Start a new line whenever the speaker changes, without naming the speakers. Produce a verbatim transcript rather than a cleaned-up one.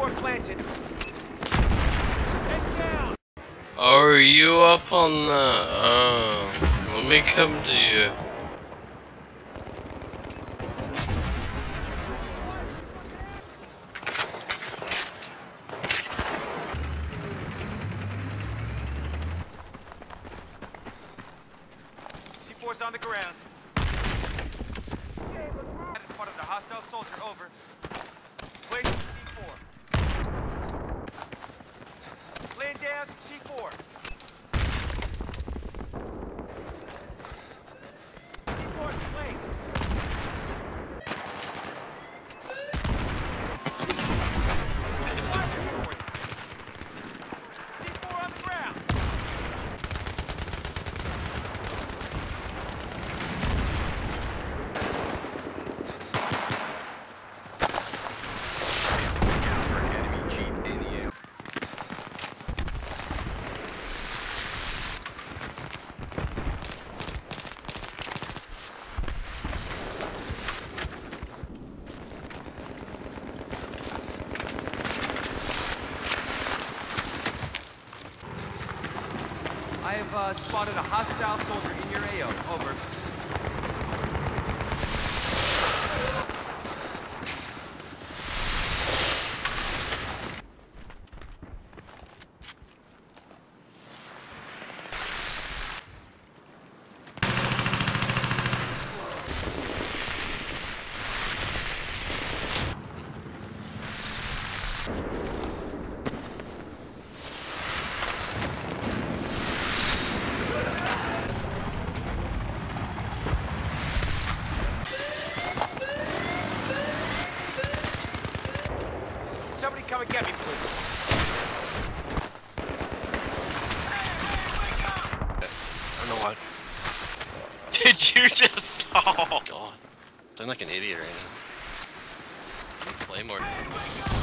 planted. Heads down.
Are you up on the? Oh, let me come to you.
C four's on the ground. That is spotted a hostile soldier. Over. Place C four. Laying down some C four. C four is placed. C four on the ground. I have uh, spotted a hostile soldier in your A O. Over. Somebody come and get me, please.
I don't know why.
Did you just? Oh
God. I'm like an idiot right now.
Play more.